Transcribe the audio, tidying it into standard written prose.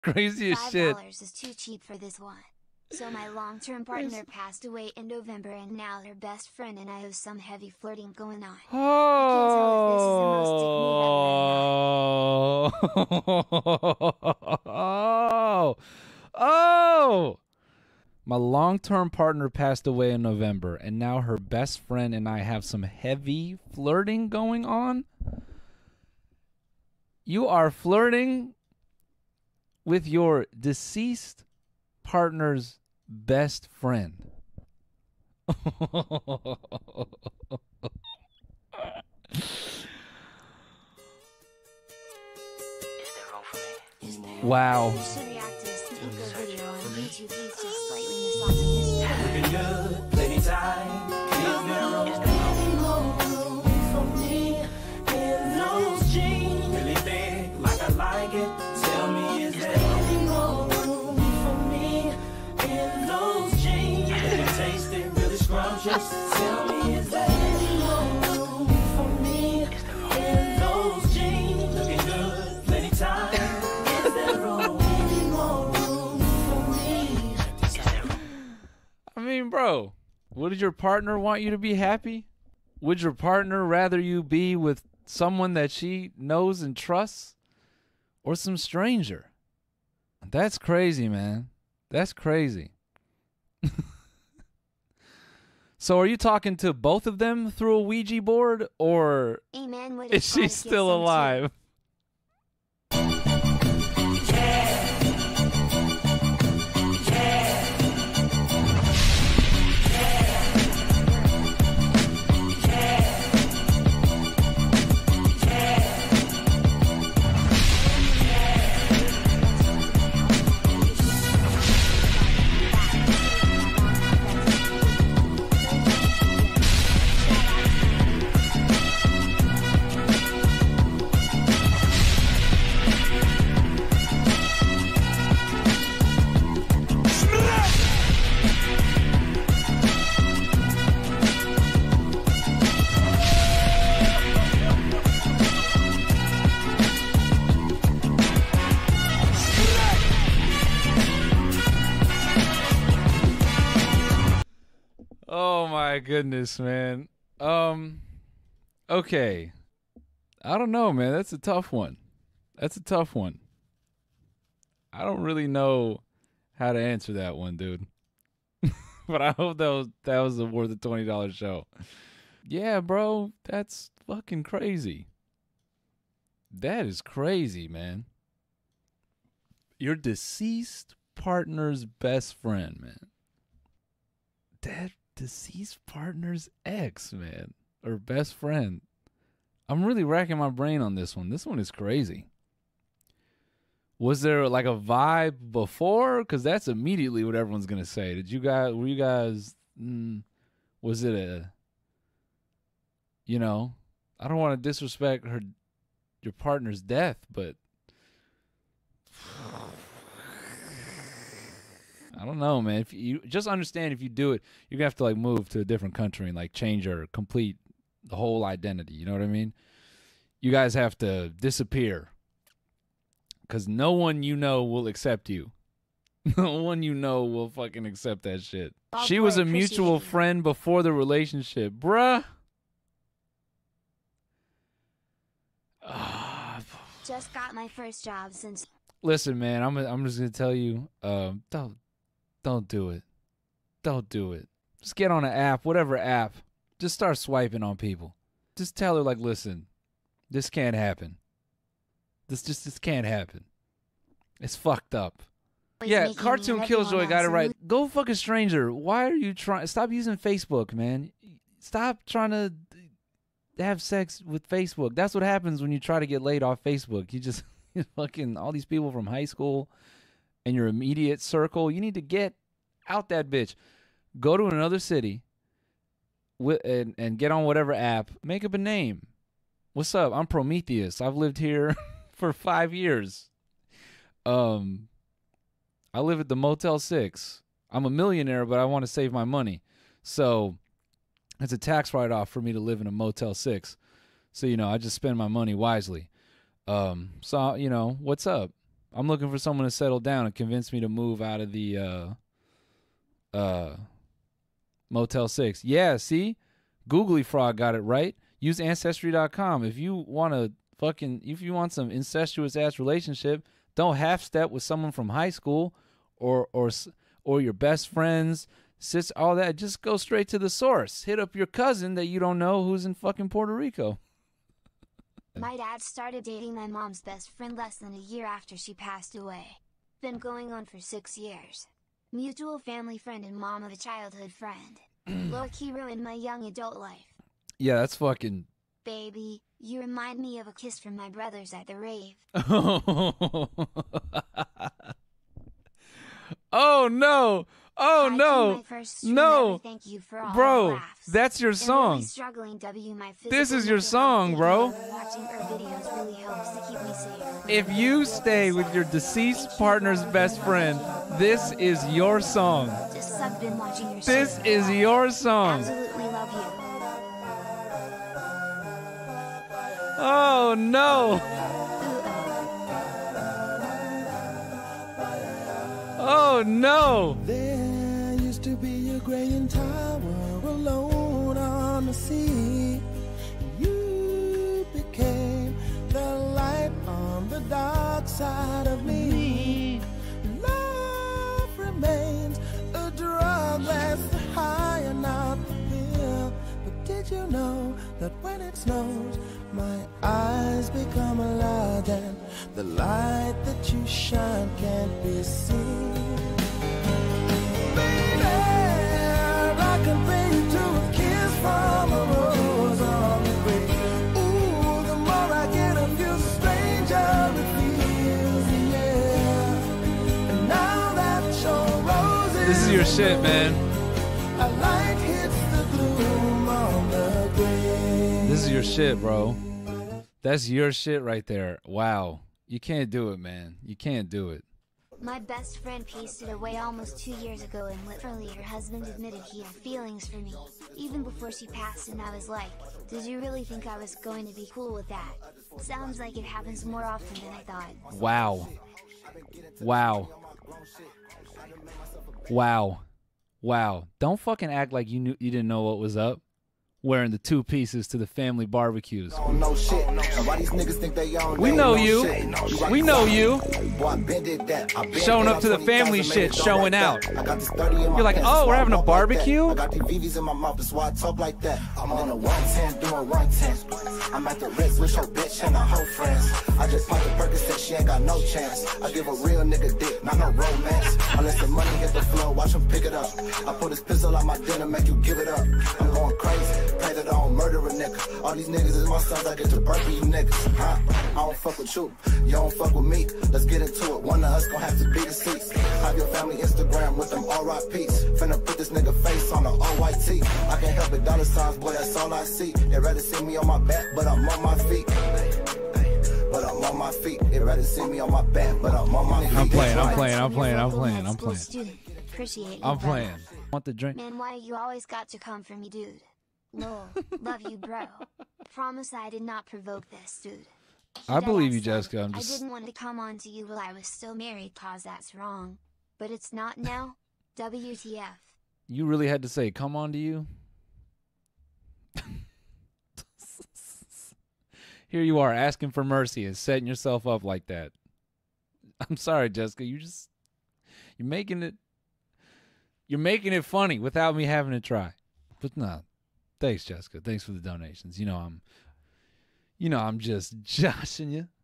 Crazy as shit. $5 is too cheap for this one. So my long-term partner passed away in November and now her best friend and I have some heavy flirting going on. Oh. Oh. My long-term partner passed away in November and now her best friend and I have some heavy flirting going on. You are flirting with your deceased partner's best friend. Wow. You should react to this sneaker video on YouTube. Please just slightly misogynistic. Looking good, plenty time. Is there any more room for me in those jeans? Really thick, like I like it. Tell me, is there any more room for me in those jeans? Really tasty, really scrumptious. Tell me, is there any more room for me in those jeans? Looking good, plenty time. Is there any more room for me? I mean, bro, would your partner want you to be happy? Would your partner rather you be with someone that she knows and trusts or some stranger? That's crazy, man. That's crazy. So are you talking to both of them through a Ouija board or Amen. Would is she still alive? Oh my goodness, man. Okay. I don't know, man. That's a tough one. That's a tough one. I don't really know how to answer that one, dude. But I hope that was a worth a $20 show. Yeah, bro, that's fucking crazy. That is crazy, man. Your deceased partner's best friend, man. That deceased partner's ex, man, or best friend. I'm really racking my brain on this one. This one is crazy. Was there like a vibe before? Because that's immediately what everyone's gonna say. Were you guys? Was it a? You know, I don't want to disrespect your partner's death, but I don't know, man. If you just understand, if you do it, you're gonna have to like move to a different country and like change the whole identity. You know what I mean? You guys have to disappear because no one you know will accept you. No one you know will fucking accept that shit. She was a mutual friend before the relationship, bruh. Just got my first job since. Listen, man, I'm just gonna tell you, don't do it. Don't do it. Just get on an app, whatever app. Just start swiping on people. Just tell her, like, listen, this can't happen. This can't happen. It's fucked up. Yeah, Cartoon Killjoy got it right. Go fuck a stranger. Why are you trying? Stop using Facebook, man. Stop trying to have sex with Facebook. That's what happens when you try to get laid off Facebook. You just fucking all these people from high school and your immediate circle. You need to get out that bitch. Go to another city and get on whatever app. Make up a name. What's up? I'm Prometheus. I've lived here for 5 years. I live at the Motel 6. I'm a millionaire, but I want to save my money. So it's a tax write-off for me to live in a Motel 6. So, I just spend my money wisely. So, what's up? I'm looking for someone to settle down and convince me to move out of the Motel 6. Yeah, see? Googly Frog got it right. Use Ancestry.com. If you want some incestuous ass relationship, don't half step with someone from high school or your best friends, sis, all that. Just go straight to the source. Hit up your cousin that you don't know who's in fucking Puerto Rico. My dad started dating my mom's best friend less than a year after she passed away. Been going on for 6 years. Mutual family friend and mom of a childhood friend. Low-key ruined my young adult life. Yeah, that's fucking... Baby, you remind me of a kiss from my brothers at the rave. Oh no! Oh no! No! Thank you for all bro, the laughs. that's your song. Really struggling my this is your song, bro. Watching our videos really helps to keep me safe. If you stay with your deceased partner's best friend, this is your song. Just sucked in watching your This is your song. Absolutely love you. Oh no! Oh no! There used to be a graying tower alone on the sea. You became the light on the dark side of me. Love remains a drug that's the high and not the pill. But did you know that when it snows, my eyes become a light, and the light that you shine can't be seen. Baby, I compare you to a kiss from a rose on the grave. Ooh, the more I get of you, the stranger it feels, yeah. And now that your rose is This is your shit, man. a light hits the gloom on the grave. This is your shit, bro. That's your shit right there. Wow. You can't do it, man. You can't do it. My best friend pasted away almost 2 years ago, and literally her husband admitted he had feelings for me, even before she passed, and I was like, did you really think I was going to be cool with that? Sounds like it happens more often than I thought. Wow. Wow. Wow. Wow. Don't fucking act like you didn't know what was up. Wearing the 2 pieces to the family barbecues. No shit. Why these niggas think they own? We know you. We know you. Boy, I been did that. I been Showing did up to the 20 family times and shit, made it showing like out. that. I got this 30 in my You're like, pants, oh, that's we're why I having a walk like that. barbecue? I got these VVs in my mouth, that's why I talk like that. I'm on a 110 doing 110. I'm at the Ritz with your bitch and her whole friends. I just popped the Percocet, she ain't got no chance. I give a real nigga dick, not no romance. Unless the money hit the floor, watch him pick it up. I put his pistol out my dinner, make you give it up. I'm going crazy, pray that I don't murder a nigga. All these niggas is my sons, I get to burping you niggas, huh? I don't fuck with you, you don't fuck with me. Let's get into it, one of us gon' have to be deceased. Have your family Instagram with them RIPs. Finna put this nigga face on the OYT. I can't help it, dollar signs, boy, that's all I see. They rather see me on my back, but I'm on my feet. But I'm on my feet. They rather see me on my back, but I'm on my feet. I'm playing. Appreciate you, I'm brother. playing. Want the drink? Man, why you always got to come for me, dude? Lol, love you, bro. Promise I did not provoke this, dude. I believe Deadass you, said, Jessica. I didn't want to come on to you while I was still married, cause that's wrong. But it's not now. WTF. You really had to say, come on to you? Here you are asking for mercy and setting yourself up like that. I'm sorry, Jessica. You're making it funny without me having to try. But no. Thanks, Jessica. Thanks for the donations. I'm just joshing you.